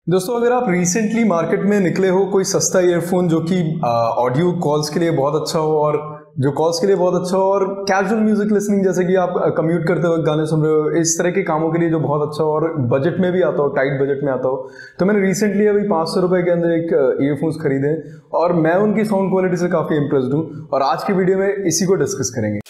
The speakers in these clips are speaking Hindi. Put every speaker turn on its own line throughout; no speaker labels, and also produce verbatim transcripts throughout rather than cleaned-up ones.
दोस्तों, अगर आप रिसेंटली मार्केट में निकले हो कोई सस्ता ईयरफोन जो कि ऑडियो कॉल्स के लिए बहुत अच्छा हो और जो कॉल्स के लिए बहुत अच्छा हो और कैजुअल म्यूजिक लिसनिंग, जैसे कि आप कम्यूट करते वक्त गाने सुन रहे हो, इस तरह के कामों के लिए जो बहुत अच्छा हो और बजट में भी आता हो, टाइट बजट में आता हो, तो मैंने रिसेंटली अभी पाँच सौ रुपये के अंदर एक ईयरफोन्स खरीदे और मैं उनकी साउंड क्वालिटी से काफ़ी इंप्रेस्ड हूँ और आज की वीडियो में इसी को डिस्कस करेंगे।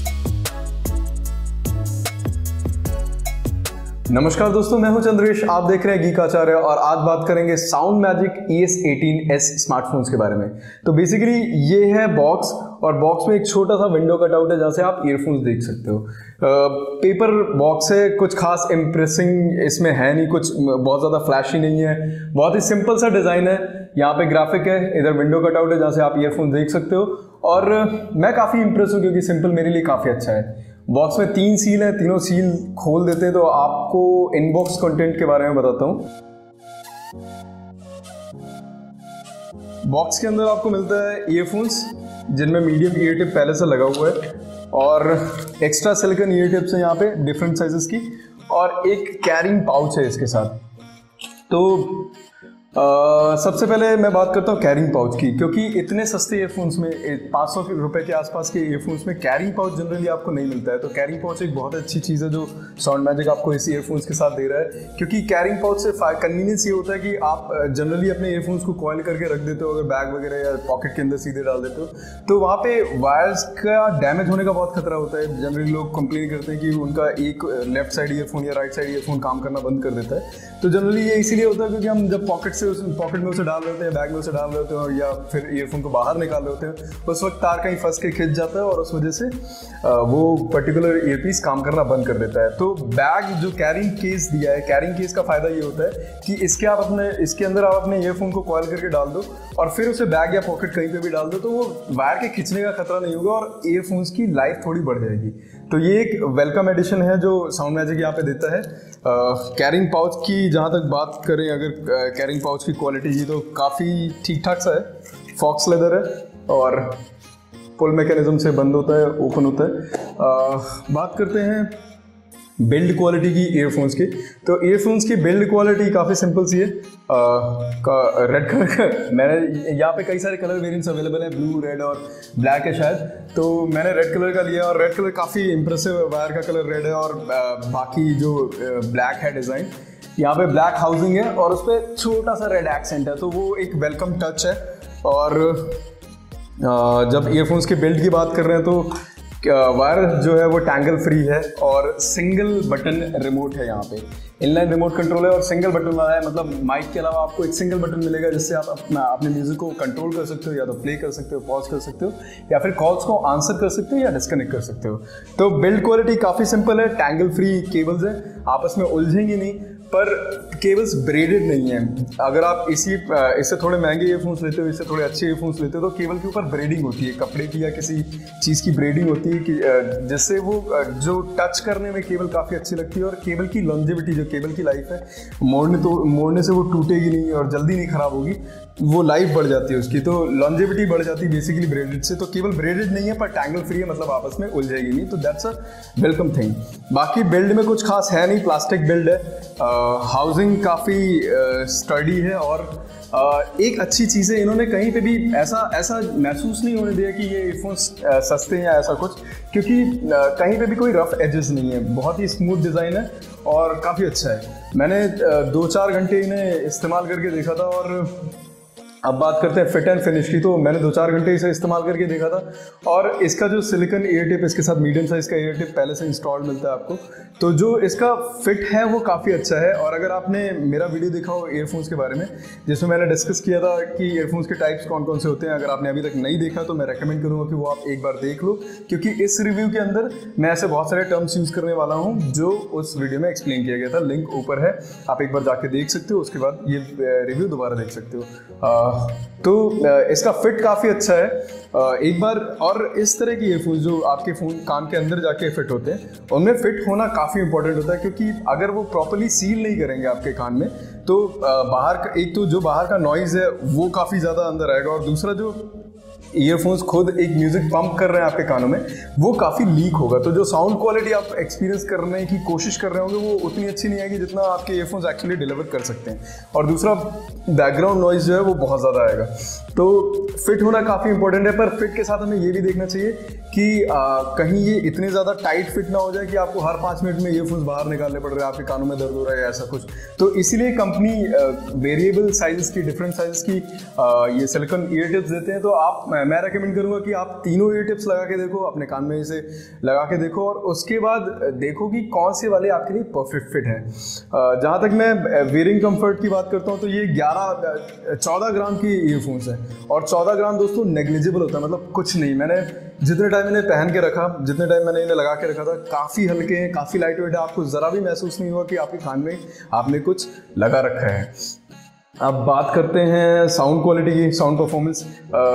नमस्कार दोस्तों, मैं हूं चंद्रेश, आप देख रहे हैं गीक आचार्य और आज बात करेंगे sound magic E S eighteen S smartphones के बारे में। तो बेसिकली ये है बॉक्स और बॉक्स में एक छोटा सा विंडो कटआउट है जहाँ से आप ईयरफोन्स देख सकते हो। पेपर बॉक्स है, कुछ खास इम्प्रेसिंग इसमें है नहीं, कुछ बहुत ज़्यादा फ्लैशी नहीं है, बहुत ही सिंपल सा डिज़ाइन है। यहाँ पे ग्राफिक है, इधर विंडो कटआउट है जहाँ से आप ईयरफोन देख सकते हो और मैं काफ़ी इंप्रेस हूँ क्योंकि सिंपल मेरे लिए काफ़ी अच्छा है। बॉक्स में तीन सील है, तीनों सील खोल देते हैं तो आपको इनबॉक्स कंटेंट के बारे में बताता हूँ। बॉक्स के अंदर आपको मिलता है ईयरफोन्स जिनमें मीडियम ईयर टिप पहले से लगा हुआ है और एक्स्ट्रा सिलिकॉन ईयर टिप्स हैं यहाँ पे डिफरेंट साइजेस की और एक कैरिंग पाउच है इसके साथ। तो Uh, सबसे पहले मैं बात करता हूँ कैरिंग पाउच की, क्योंकि इतने सस्ते ईयरफोन्स में पाँच सौ रुपए के आसपास के ईयरफोन्स में कैरिंग पाउच जनरली आपको नहीं मिलता है। तो कैरिंग पाउच एक बहुत अच्छी चीज़ है जो साउंड मैजिक आपको इस ईयरफोन्स के साथ दे रहा है, क्योंकि कैरिंग पाउच से कन्वीनियंस ये होता है कि आप जनरली अपने ईयरफोन्स को कॉइल करके रख देते हो, अगर बैग वगैरह या पॉकेट के अंदर सीधे डाल देते हो तो वहाँ पे वायर्स का डैमेज होने का बहुत खतरा होता है। जनरली लोग कंप्लेन करते हैं कि उनका एक लेफ्ट साइड ईयरफोन या राइट साइड ईयरफोन काम करना बंद कर देता है। तो जनरली ये इसीलिए होता है क्योंकि हम जब पॉकेट से पॉकेट में उसे डाल रहे होते हैं, बैग में उसे डाल रहे होते हैं या फिर ईयरफोन को बाहर निकाल रहे होते हैं, उस वक्त तार कहीं फंस के खिंच जाता है और उस वजह से वो पर्टिकुलर ईयरपीस काम करना बंद कर देता है। तो बैग जो कैरिंग केस दिया है, कैरिंग केस का फायदा ये होता है कि इसके आप अपने इसके अंदर आप अपने ईयरफोन को कॉइल करके डाल दो और फिर उसे बैग या पॉकेट कहीं पे भी डाल दो तो वो वायर के खींचने का खतरा नहीं होगा और ईयरफोन्स की लाइफ थोड़ी बढ़ जाएगी। तो ये एक वेलकम एडिशन है जो साउंड मैजिक यहाँ पे देता है। कैरिंग पाउच की जहाँ तक बात करें, अगर कैरिंग पाउच की क्वालिटी की तो काफ़ी ठीक ठाक सा है। फॉक्स लेदर है और पुल मैकेनिज्म से बंद होता है, ओपन होता है। आ, बात करते हैं बिल्ड क्वालिटी की ईयरफोन्स की। तो ईयरफोन्स की बिल्ड क्वालिटी काफ़ी सिंपल सी है। आ, का रेड कलर का मैंने यहाँ पे कई सारे कलर वेरिएंट्स अवेलेबल हैं, ब्लू, रेड और ब्लैक है शायद, तो मैंने रेड कलर का लिया और रेड कलर काफ़ी इंप्रेसिव, वायर का कलर रेड है और आ, बाकी जो ब्लैक है डिज़ाइन, यहाँ पे ब्लैक हाउसिंग है और उस पर छोटा सा रेड एक्सेंट है, तो वो एक वेलकम टच है। और आ, जब ईयरफोन्स के बिल्ड की बात कर रहे हैं तो वायर जो है वो टैंगल फ्री है और सिंगल बटन रिमोट है। यहाँ पे इनलाइन रिमोट कंट्रोल है और सिंगल बटन वाला है, मतलब माइक के अलावा आपको एक सिंगल बटन मिलेगा जिससे आप अपना अपने म्यूजिक को कंट्रोल कर सकते हो, या तो प्ले कर सकते हो, पॉज कर सकते हो, या फिर कॉल्स को आंसर कर सकते हो या डिस्कनेक्ट कर सकते हो। तो बिल्ड क्वालिटी काफ़ी सिंपल है, टैंगल फ्री केबल्स है, आपस में उलझेंगे नहीं, पर केबल्स ब्रेडेड नहीं है। अगर आप इसी इससे थोड़े महंगे ईयरफोन्स लेते हो, इससे थोड़े अच्छे ईयरफोन्स लेते हो तो केबल के ऊपर ब्रेडिंग होती है, कपड़े की या किसी चीज़ की ब्रेडिंग होती है कि जिससे वो जो टच करने में केबल काफ़ी अच्छी लगती है और केबल की लॉन्जेविटी, जो केबल की लाइफ है, मोड़ने तो मोड़ने से वो टूटेगी नहीं और जल्दी नहीं ख़राब होगी, वो लाइफ बढ़ जाती है उसकी, तो लॉन्जेविटी बढ़ जाती है बेसिकली ब्रेडेड से। तो केबल ब्रेडेड नहीं है पर टैंगल फ्री है, मतलब आपस में उलझेगी नहीं, तो दैट्स अ वेलकम थिंग। बाकी बिल्ड में कुछ खास है नहीं, प्लास्टिक बिल्ड है, हाउसिंग काफ़ी स्टडी है और uh, एक अच्छी चीज़ है, इन्होंने कहीं पे भी ऐसा ऐसा महसूस नहीं होने दिया कि ये ईयरफोन्स uh, सस्ते हैं या ऐसा कुछ, क्योंकि uh, कहीं पे भी कोई रफ एजेस नहीं है, बहुत ही स्मूथ डिज़ाइन है और काफ़ी अच्छा है। मैंने uh, दो चार घंटे इन्हें इस्तेमाल करके देखा था और अब बात करते हैं फिट एंड फिनिश की। तो मैंने दो चार घंटे इसे इस्तेमाल करके देखा था और इसका जो सिलिकॉन ईयर टिप, इसके साथ मीडियम साइज़ का ईयर टिप पहले से इंस्टॉल्ड मिलता है आपको, तो जो इसका फिट है वो काफ़ी अच्छा है। और अगर आपने मेरा वीडियो देखा हो ईयरफोन्स के बारे में जिसमें मैंने डिस्कस किया था कि ईयरफोन्स के टाइप्स कौन कौन से होते हैं, अगर आपने अभी तक नहीं देखा तो मैं रेकमेंड करूँगा कि वो आप एक बार देख लो, क्योंकि इस रिव्यू के अंदर मैं ऐसे बहुत सारे टर्म्स यूज़ करने वाला हूँ जो उस वीडियो में एक्सप्लेन किया गया था। लिंक ऊपर है, आप एक बार जाके देख सकते हो, उसके बाद ये रिव्यू दोबारा देख सकते हो। आ, तो इसका फिट काफ़ी अच्छा है एक बार। और इस तरह की ईयरफोन्स जो आपके फ़ोन कान के अंदर जाके फिट होते हैं, उनमें फिट होना काफ़ी इंपॉर्टेंट होता है, क्योंकि अगर वो प्रॉपर्ली सील नहीं करेंगे आपके कान में तो बाहर का, एक तो जो बाहर का नॉइज़ है वो काफ़ी ज़्यादा अंदर आएगा और दूसरा जो ईयरफोन्स खुद एक म्यूजिक पंप कर रहे हैं आपके कानों में, वो काफ़ी लीक होगा। तो जो साउंड क्वालिटी आप एक्सपीरियंस करने की कोशिश कर रहे होंगे वो उतनी अच्छी नहीं आएगी जितना आपके ईयरफोन्स एक्चुअली डिलीवर कर सकते हैं। और दूसरा, बैकग्राउंड नॉइज जो है वो बहुत ज़्यादा आएगा। तो फिट होना काफ़ी इंपॉर्टेंट है, पर फिट के साथ हमें ये भी देखना चाहिए कि आ, कहीं ये इतने ज़्यादा टाइट फिट ना हो जाए कि आपको हर पाँच मिनट में ईयरफोन्स बाहर निकालने पड़ रहे हैं, आपके कानों में दर्द हो रहा है ऐसा कुछ। तो इसीलिए कंपनी वेरिएबल साइजेस की, डिफरेंट साइजेस की आ, ये सिलिकॉन ईयर टिप्स देते हैं। तो आप मैं रेकमेंड करूँगा कि आप तीनों ईयर टिप्स लगा के देखो, अपने कान में इसे लगा के देखो और उसके बाद देखो कि कौन से वाले आपके लिए परफेक्ट फिट है। जहाँ तक मैं वेयरिंग कंफर्ट की बात करता हूँ तो ये ग्यारह चौदह ग्राम की ईयरफोन्स है और चौदह ग्राम दोस्तों नेग्लिजिबल होता है, मतलब कुछ नहीं। मैंने जितने टाइम मैंने पहन के रखा, जितने टाइम मैंने इन्हें लगा के रखा था, काफ़ी हल्के हैं, काफ़ी लाइट वेट है, आपको ज़रा भी महसूस नहीं हुआ कि आपके कान में आपने कुछ लगा रखा है। अब बात करते हैं साउंड क्वालिटी की, साउंड परफॉर्मेंस।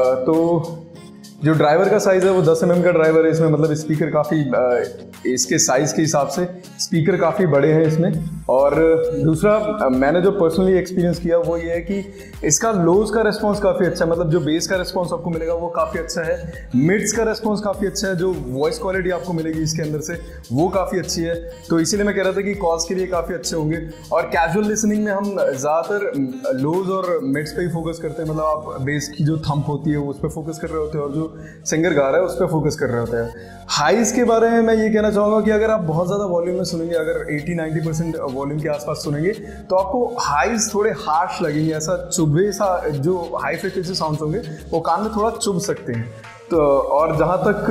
तो जो ड्राइवर का साइज़ है वो दस एम एम का ड्राइवर है इसमें, मतलब स्पीकर काफ़ी, इसके साइज़ के हिसाब से स्पीकर काफ़ी बड़े हैं इसमें। और दूसरा, मैंने जो पर्सनली एक्सपीरियंस किया वो ये है कि इसका लोज का रिस्पॉन्स काफ़ी अच्छा है, मतलब जो बेस का रिस्पॉन्स आपको मिलेगा वो काफ़ी अच्छा है। मिड्स का रिस्पॉन्स काफ़ी अच्छा है, जो वॉइस क्वालिटी आपको मिलेगी इसके अंदर से वो काफ़ी अच्छी है। तो इसीलिए मैं कह रहा था कि कॉल्स के लिए काफ़ी अच्छे होंगे। और कैजुअल लिसनिंग में हम ज़्यादातर लोज और मिड्स पे ही फोकस करते हैं, मतलब आप बेस की जो थंप होती है उस पर फोकस कर रहे होते हैं और जो सिंगर गा रहा है उस पर फोकस कर रहे होते हैं। हाइज के बारे में मैं ये कहना चाहूँगा कि अगर आप बहुत ज़्यादा वॉल्यूम में सुनेंगे, अगर अस्सी नब्बे परसेंट वॉल्यूम के आसपास सुनेंगे तो आपको हाइज थोड़े हार्श लगेंगे, ऐसा चुभे सा, जो हाई फ्रिक्वेंसी साउंड्स होंगे वो कान में थोड़ा चुभ सकते हैं। तो और जहाँ तक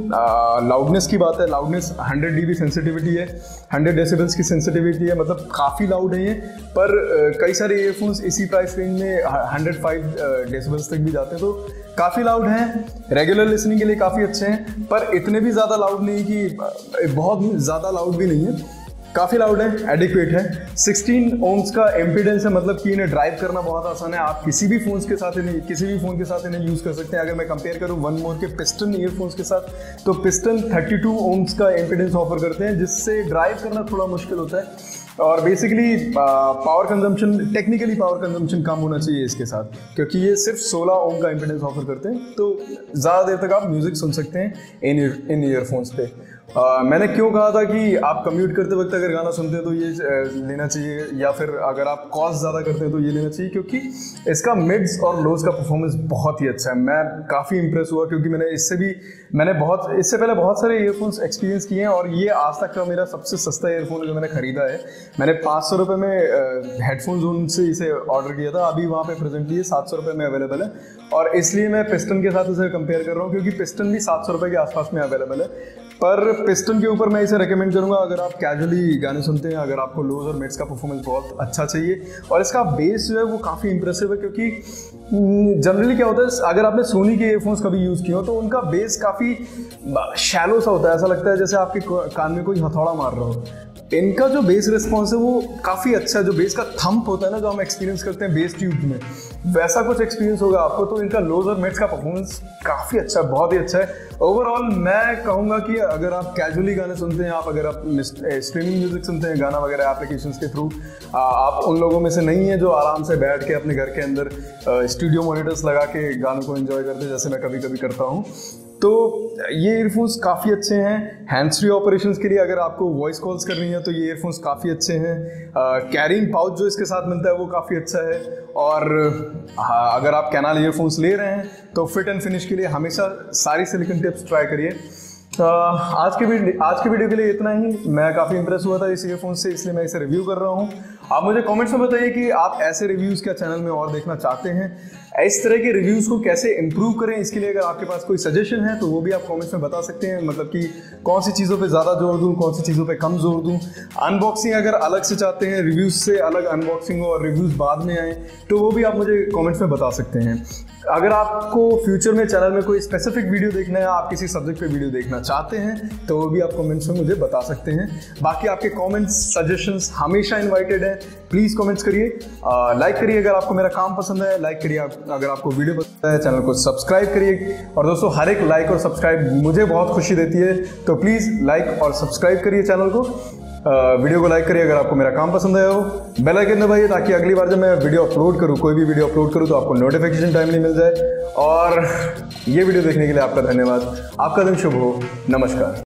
लाउडनेस की बात है, loudness hundred D B sensitivity है, हंड्रेड डेसिबल्स की सेंसिटिविटी है, मतलब काफ़ी लाउड है ये। पर आ, कई सारे ईयरफोन्स इसी प्राइस रेंज में हंड्रेड फाइव डेसिबल्स तक भी जाते हैं, तो काफ़ी लाउड हैं। रेगुलर लिसनिंग के लिए काफ़ी अच्छे हैं, पर इतने भी ज़्यादा लाउड नहीं कि बहुत ज़्यादा लाउड भी नहीं है, काफ़ी लाउड है, एडिक्वेट है। सोलह ओम्स का एम्पीडेंस है, मतलब कि इन्हें ड्राइव करना बहुत आसान है। आप किसी भी फोन्स के साथ इन्हें किसी भी फ़ोन के साथ इन्हें यूज़ कर सकते हैं। अगर मैं कंपेयर करूँ वन मोर के पिस्टन ईयरफोन्स के साथ, तो पिस्टन बत्तीस ओम्स का एम्पीडेंस ऑफर करते हैं, जिससे ड्राइव करना थोड़ा मुश्किल होता है। और basically power consumption, technically power consumption कम होना चाहिए इसके साथ, क्योंकि ये सिर्फ सोलह ओम का इम्पीडेंस ऑफर करते हैं, तो ज़्यादा देर तक आप म्यूज़िक सुन सकते हैं इन इन ईयरफोन्स पे। Uh, मैंने क्यों कहा था कि आप कम्यूट करते वक्त अगर गाना सुनते हैं तो ये uh, लेना चाहिए, या फिर अगर आप कॉल्स ज़्यादा करते हैं तो ये लेना चाहिए, क्योंकि इसका मिड्स और लोज का परफॉर्मेंस बहुत ही अच्छा है। मैं काफ़ी इंप्रेस हुआ, क्योंकि मैंने इससे भी मैंने बहुत इससे पहले बहुत सारे ईयरफोन्स एक्सपीरियंस किए हैं और ये आज तक का मेरा सबसे सस्ता ईयरफोन जो मैंने खरीदा है। मैंने पाँच सौ रुपये में हेडफोन जोन से इसे ऑर्डर किया था, अभी वहाँ पे प्रेजेंटली सात सौ रुपये में अवेलेबल है, और इसलिए मैं पिस्टन के साथ इसे कंपेयर कर रहा हूँ, क्योंकि पिस्टन भी सात सौ रुपये के आसपास में अवेलेबल है। पर पिस्टन के ऊपर मैं इसे रेकमेंड करूंगा अगर आप कैजुअली गाने सुनते हैं, अगर आपको लोज और मिड्स का परफॉर्मेंस बहुत अच्छा चाहिए। और इसका बेस जो है वो काफ़ी इंप्रेसिव है, क्योंकि जनरली क्या होता है, अगर आपने सोनी के ईयरफोन्स कभी यूज़ किए हो तो उनका बेस काफ़ी शैलो सा होता है, ऐसा लगता है जैसे आपके कान में कोई हथौड़ा मार रहा हो। इनका जो बेस रिस्पॉन्स है वो काफ़ी अच्छा है, जो बेस का थंप होता है ना, जो हम एक्सपीरियंस करते हैं बेस ट्यूब में, वैसा कुछ एक्सपीरियंस होगा आपको। तो इनका लोज और मिड्स का परफॉर्मेंस काफ़ी अच्छा है, बहुत ही अच्छा है। ओवरऑल मैं कहूँगा कि अगर आप कैजुअली गाने सुनते हैं, आप अगर आप स्ट्रीमिंग म्यूजिक सुनते हैं, गाना वगैरह एप्लीकेशंस के थ्रू, आप उन लोगों में से नहीं है जो आराम से बैठ के अपने घर के अंदर स्टूडियो मॉनिटर्स लगा के गानों को एंजॉय करते हैं, जैसे मैं कभी कभी करता हूँ, तो ये ईयरफोन्स काफ़ी अच्छे हैं। हैंड्स फ्री ऑपरेशंस के लिए अगर आपको वॉइस कॉल्स करनी है तो ये ईयरफोन्स काफ़ी अच्छे हैं। कैरिंग पाउच जो इसके साथ मिलता है वो काफ़ी अच्छा है। और हाँ, अगर आप कैनाल ईयरफोन्स ले रहे हैं तो फिट एंड फिनिश के लिए हमेशा सारी सिलिकॉन टिप्स ट्राई करिए। आज के वीडियो आज के वीडियो के लिए इतना ही। मैं काफ़ी इंप्रेस हुआ था इस ईयरफोन से, इसलिए मैं इसे रिव्यू कर रहा हूँ। आप मुझे कमेंट्स में बताइए कि आप ऐसे रिव्यूज़ क्या चैनल में और देखना चाहते हैं, इस तरह के रिव्यूज़ को कैसे इंप्रूव करें। इसके लिए अगर आपके पास कोई सजेशन है तो वो भी आप कमेंट्स में बता सकते हैं, मतलब कि कौन सी चीज़ों पे ज़्यादा जोर दूँ, कौन सी चीज़ों पे कम जोर दूँ। अनबॉक्सिंग अगर अलग से चाहते हैं, रिव्यूज़ से अलग अनबॉक्सिंग हो और रिव्यूज़ बाद में आए, तो वो भी आप मुझे कमेंट्स में बता सकते हैं। अगर आपको फ्यूचर में चैनल में कोई स्पेसिफिक वीडियो देखना है, आप किसी सब्जेक्ट पे वीडियो देखना चाहते हैं, तो वो भी आप कमेंट्स में मुझे बता सकते हैं। बाकी आपके कमेंट्स, सजेशंस हमेशा इनवाइटेड है, प्लीज़ कमेंट्स करिए, लाइक करिए अगर आपको मेरा काम पसंद है, लाइक करिए अगर आपको वीडियो पसंद है, चैनल को सब्सक्राइब करिए। और दोस्तों, हर एक लाइक और सब्सक्राइब मुझे बहुत खुशी देती है, तो प्लीज़ लाइक और सब्सक्राइब करिए चैनल को। वीडियो को लाइक करिए अगर आपको मेरा काम पसंद आया हो, बेल आइकन दबाइए ताकि अगली बार जब मैं वीडियो अपलोड करूँ, कोई भी वीडियो अपलोड करूँ तो आपको नोटिफिकेशन टाइमली मिल जाए। और ये वीडियो देखने के लिए आपका धन्यवाद। आपका दिन शुभ हो। नमस्कार।